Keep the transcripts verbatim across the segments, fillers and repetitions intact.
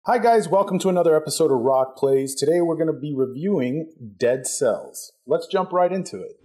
Hi guys, welcome to another episode of Rock Plays. Today we're going to be reviewing Dead Cells. Let's jump right into it.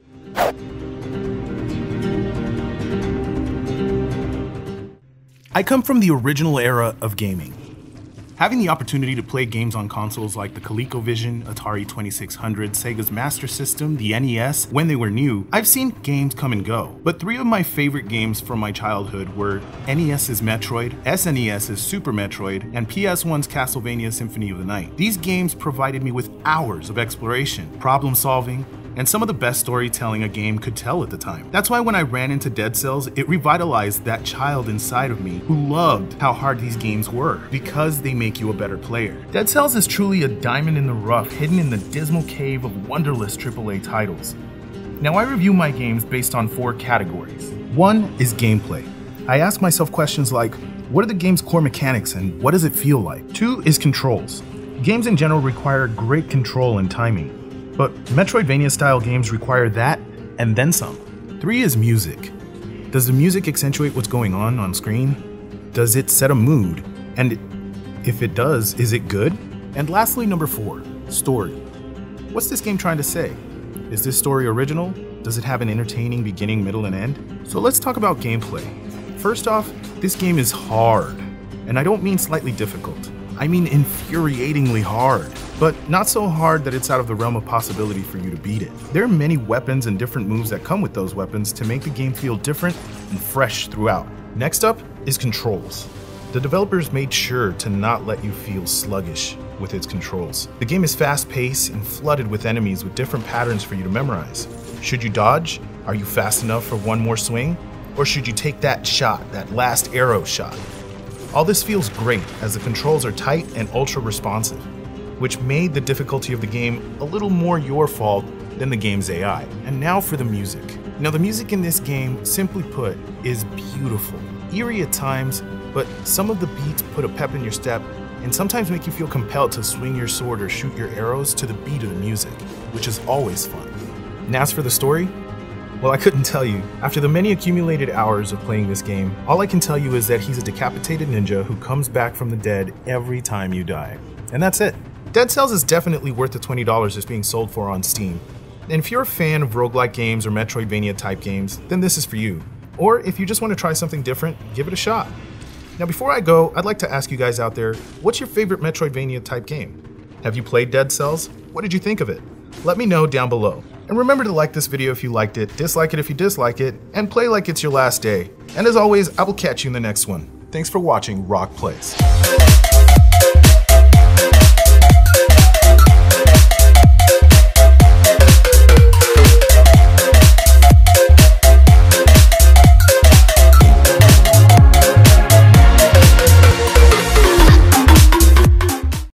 I come from the original era of gaming. Having the opportunity to play games on consoles like the ColecoVision, Atari twenty-six hundred, Sega's Master System, the N E S, when they were new, I've seen games come and go. But three of my favorite games from my childhood were NES's Metroid, SNES's Super Metroid, and P S one's Castlevania Symphony of the Night. These games provided me with hours of exploration, problem solving, and some of the best storytelling a game could tell at the time. That's why when I ran into Dead Cells, it revitalized that child inside of me who loved how hard these games were, because they make you a better player. Dead Cells is truly a diamond in the rough, hidden in the dismal cave of wonderless triple A titles. Now I review my games based on four categories. One is gameplay. I ask myself questions like, what are the game's core mechanics and what does it feel like? Two is controls. Games in general require great control and timing, but Metroidvania-style games require that and then some. Three is music. Does the music accentuate what's going on on screen? Does it set a mood? And if it does, is it good? And lastly, number four, story. What's this game trying to say? Is this story original? Does it have an entertaining beginning, middle, and end? So let's talk about gameplay. First off, this game is hard. And I don't mean slightly difficult. I mean infuriatingly hard, but not so hard that it's out of the realm of possibility for you to beat it. There are many weapons and different moves that come with those weapons to make the game feel different and fresh throughout. Next up is controls. The developers made sure to not let you feel sluggish with its controls. The game is fast-paced and flooded with enemies with different patterns for you to memorize. Should you dodge? Are you fast enough for one more swing? Or should you take that shot, that last arrow shot? All this feels great as the controls are tight and ultra responsive, which made the difficulty of the game a little more your fault than the game's A I. And now for the music. Now the music in this game, simply put, is beautiful. Eerie at times, but some of the beats put a pep in your step and sometimes make you feel compelled to swing your sword or shoot your arrows to the beat of the music, which is always fun. And as for the story, well, I couldn't tell you. After the many accumulated hours of playing this game, all I can tell you is that he's a decapitated ninja who comes back from the dead every time you die. And that's it. Dead Cells is definitely worth the twenty dollars it's being sold for on Steam. And if you're a fan of roguelike games or Metroidvania type games, then this is for you. Or if you just want to try something different, give it a shot. Now before I go, I'd like to ask you guys out there, what's your favorite Metroidvania type game? Have you played Dead Cells? What did you think of it? Let me know down below. And remember to like this video if you liked it, dislike it if you dislike it, and play like it's your last day. And as always, I will catch you in the next one. Thanks for watching Rock Plays.